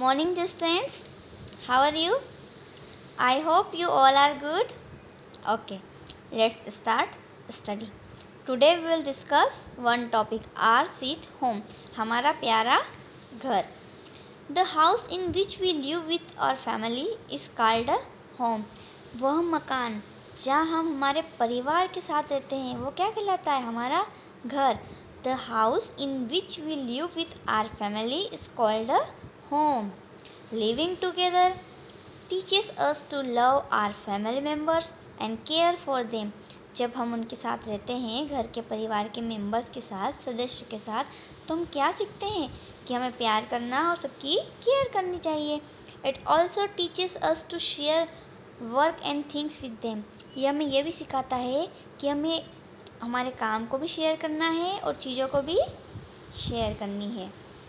Morning students, how are you? I hope you all are good. Okay, let's start study. Today we will discuss one topic, our seat home, हमारा प्यारा घर. The house in which we live with our family is called a home. वह मकान जहाँ हम हमारे परिवार के साथ रहते हैं वो क्या कहलाता है? हमारा घर. The house in which we live with our family is called a home. Living together teaches us to love our family members and care for them. जब हम उनके साथ रहते हैं, घर के परिवार के मेंबर्स के साथ, सदस्य के साथ, तो हम क्या सीखते हैं कि हमें प्यार करना और सबकी केयर करनी चाहिए. It also teaches us to share work and things with them. ये हमें ये भी सिखाता है कि हमें हमारे काम को भी शेयर करना है और चीज़ों को भी शेयर करनी है.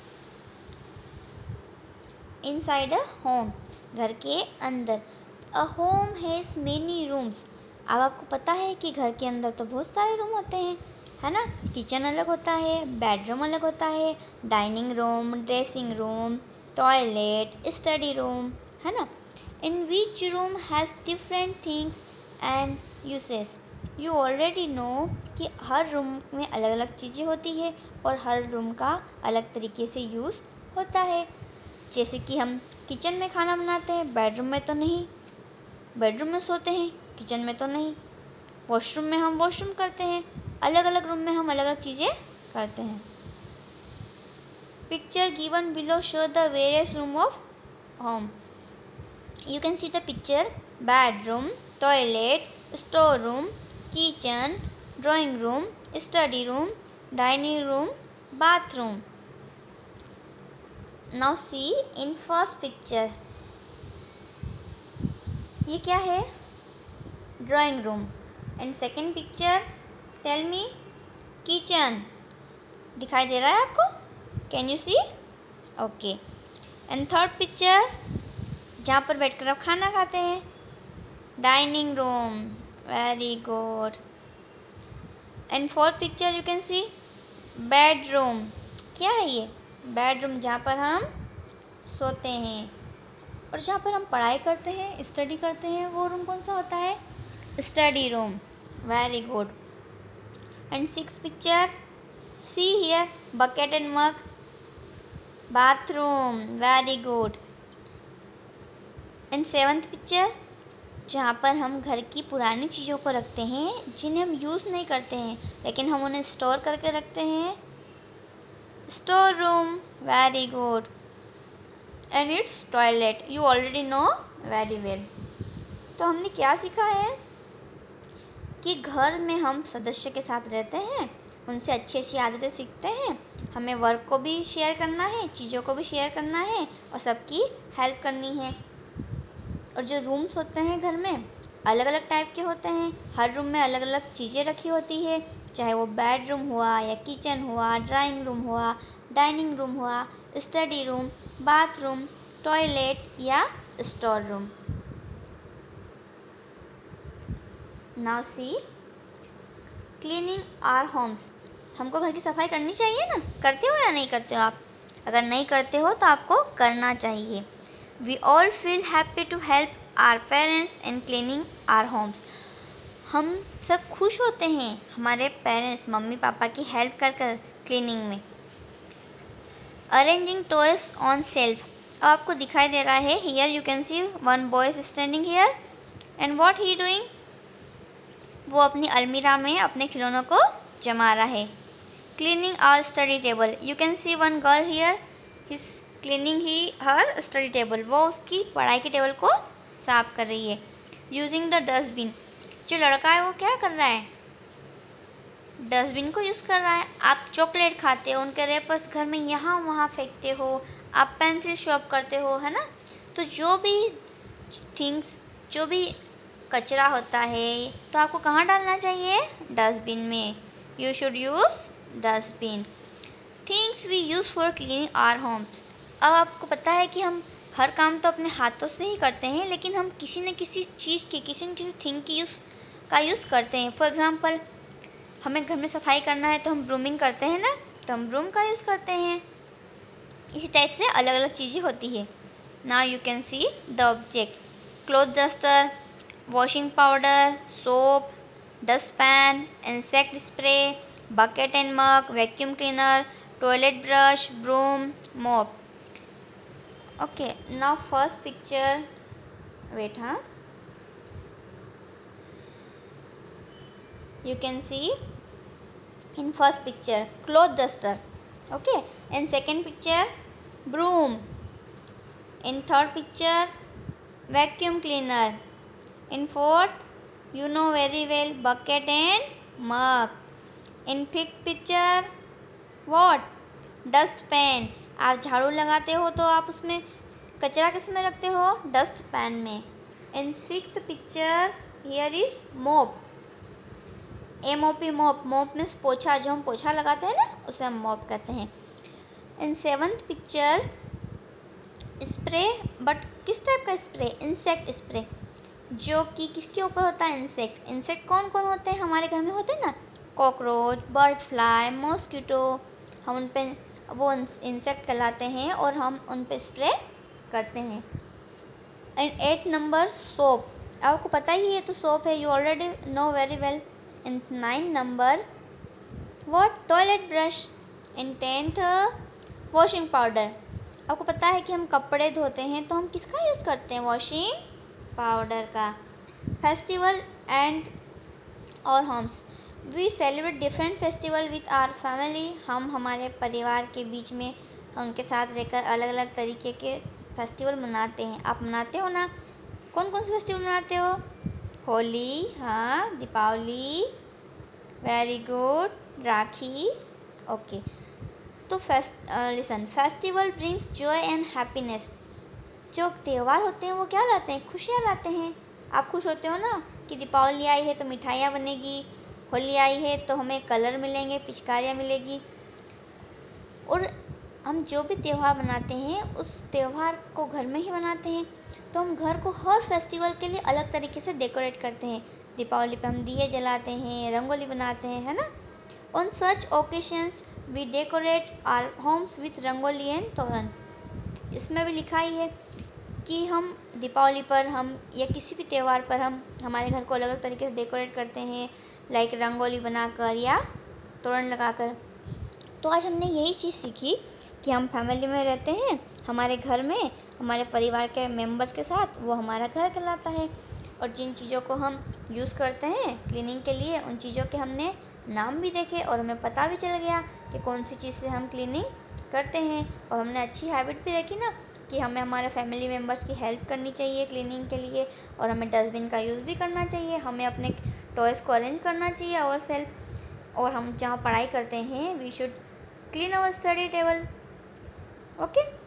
Inside a home, घर के अंदर. A home has many rooms. अब आपको पता है कि घर के अंदर तो बहुत सारे रूम होते हैं, है ना? किचन अलग होता है, बेडरूम अलग होता है, dining room, dressing room, toilet, study room, है ना? In which room has different things and uses. You already know कि हर रूम में अलग अलग चीज़ें होती है और हर रूम का अलग तरीके से यूज़ होता है. जैसे कि हम किचन में खाना बनाते हैं, बेडरूम में तो नहीं. बेडरूम में सोते हैं, किचन में तो नहीं. वॉशरूम में हम वॉशरूम करते हैं, अलग अलग रूम में हम अलग अलग चीज़ें करते हैं. Picture given below show the various room of home. You can see the picture. Bedroom, toilet, store room, kitchen, drawing room, study room, dining room, bathroom. Now see in first picture. ये क्या है? Drawing room. And second picture, tell me, kitchen. दिखाई दे रहा है आपको? Can you see? Okay. And third picture, जहाँ पर बैठकर आप खाना खाते हैं, dining room. Very good. And fourth picture you can see, bedroom. क्या है ये? बेडरूम, जहाँ पर हम सोते हैं. और जहाँ पर हम पढ़ाई करते हैं, स्टडी करते हैं, वो रूम कौन सा होता है? Study room. Very good. And six picture, see here, bucket and mug, bathroom. Very good. And seventh picture, जहाँ पर हम घर की पुरानी चीज़ों को रखते हैं जिन्हें हम यूज़ नहीं करते हैं लेकिन हम उन्हें स्टोर करके रखते हैं, store room. Very good. And it's toilet. You already know very well. तो हमने क्या सीखा है कि घर में हम सदस्य के साथ रहते हैं, उनसे अच्छी अच्छी आदतें सीखते हैं, हमें वर्क को भी शेयर करना है, चीज़ों को भी शेयर करना है और सबकी हेल्प करनी है. और जो रूम्स होते हैं घर में अलग अलग टाइप के होते हैं, हर रूम में अलग अलग चीज़ें रखी होती है, चाहे वो बेडरूम हुआ या किचन हुआ, ड्राइंग रूम हुआ, डाइनिंग रूम हुआ, स्टडी रूम, बाथरूम, टॉयलेट या store room. Now see cleaning our homes. हमको घर की सफाई करनी चाहिए ना? करते हो या नहीं करते हो आप? अगर नहीं करते हो तो आपको करना चाहिए. We all feel happy to help our parents in cleaning our homes. हम सब खुश होते हैं हमारे पेरेंट्स, मम्मी पापा की हेल्प कर कर क्लीनिंग में. Arranging toys on shelf. आपको दिखाई दे रहा है, here you can see one boy is standing here and what he doing. वो अपनी अलमीरा में अपने खिलौनों को जमा रहा है. Cleaning our study table. You can see one girl here, he is cleaning her study table. वो उसकी पढ़ाई की टेबल को साफ कर रही है. Using the dustbin. जो लड़का है वो क्या कर रहा है? डस्टबिन को यूज़ कर रहा है. आप चॉकलेट खाते हो, उनके रेपर्स घर में यहाँ वहाँ फेंकते हो, आप पेंसिल शॉप करते हो, है ना? तो जो भी थिंग्स, जो भी कचरा होता है तो आपको कहाँ डालना चाहिए? डस्टबिन में. You should use dustbin. Things we use for cleaning our homes. अब आपको पता है कि हम हर काम तो अपने हाथों से ही करते हैं लेकिन हम किसी न किसी चीज़ की, किसी न किसी थिंग की यूज़ करते हैं. फॉर एग्जांपल, हमें घर में सफाई करना है तो हम ब्रूमिंग करते हैं ना, तो हम ब्रूम का यूज़ करते हैं. इसी टाइप से अलग अलग चीज़ें होती है। Now you can see the object, cloth duster, washing powder, soap, dustpan, insect spray, bucket and mug, vacuum cleaner, toilet brush, broom, mop. Okay, now first picture. Wait, you can see in first picture cloth duster. Okay, in second picture broom. In third picture vacuum cleaner. In fourth, you know very well, bucket and mug. In fifth picture what? Dustpan. आप झाड़ू लगाते हो तो आप उसमें कचरा किस में रखते हो? डस्टपैन में। In sixth picture here is mop, MOP मोप, मोप मीन्स पोछा, जो हम पोछा लगाते हैं ना उसे हम मोप कहते हैं। In seventh picture spray, but किस टाइप का स्प्रे? इंसेक्ट स्प्रे, जो कि किसके ऊपर होता है? इंसेक्ट। इंसेक्ट कौन कौन होते हैं? हमारे घर में होते हैं ना, कॉकरोच, बर्ड फ्लाई, मॉस्किटो, हम उन पे वो इंसेक्ट कहलाते हैं और हम उन पे स्प्रे करते हैं। एंड 8 नंबर सोप, आपको पता ही है तो सोप है, you already know very well. In 9 number what? Toilet brush. In 10th washing powder, आपको पता है कि हम कपड़े धोते हैं तो हम किसका यूज़ करते हैं? वॉशिंग पाउडर का। फेस्टिवल एंड और homes, we celebrate different festival with our family, हम हमारे परिवार के बीच में उनके साथ रहकर अलग अलग तरीके के फेस्टिवल मनाते हैं। आप मनाते हो ना? कौन कौन से फेस्टिवल मनाते हो? होली, हाँ, Deepawali, very good, Rakhi, okay. तो listen, festival brings joy and happiness, जो त्यौहार होते हैं वो क्या लाते हैं? खुशियाँ लाते हैं। आप खुश होते हो ना कि दीपावली आई है तो मिठाइयाँ बनेगी, होली आई है तो हमें कलर मिलेंगे, पिचकारियाँ मिलेगी। और हम जो भी त्यौहार मनाते हैं उस त्यौहार को घर में ही मनाते हैं, तो हम घर को हर फेस्टिवल के लिए अलग तरीके से डेकोरेट करते हैं। दीपावली पे हम दिए जलाते हैं, रंगोली बनाते हैं, है ना। On such occasions we decorate our homes with rangoli and toran. इसमें भी लिखा ही है कि हम दीपावली पर हम या किसी भी त्यौहार पर हम हमारे घर को अलग अलग तरीके से डेकोरेट करते हैं, लाइक रंगोली बनाकर या तोरण लगाकर। तो आज हमने यही चीज़ सीखी कि हम फैमिली में रहते हैं, हमारे घर में हमारे परिवार के मेंबर्स के साथ, वो हमारा घर कहलाता है। और जिन चीज़ों को हम यूज़ करते हैं क्लीनिंग के लिए, उन चीज़ों के हमने नाम भी देखे और हमें पता भी चल गया कि कौन सी चीज़ से हम क्लीनिंग करते हैं। और हमने अच्छी हैबिट भी देखी ना कि हमें हमारे फैमिली मेम्बर्स की हेल्प करनी चाहिए क्लीनिंग के लिए, और हमें डस्टबिन का यूज़ भी करना चाहिए, हमें अपने टॉयज़ को अरेंज करना चाहिए और सेल्फ। और हम जहाँ पढ़ाई करते हैं we should clean our study table, okay.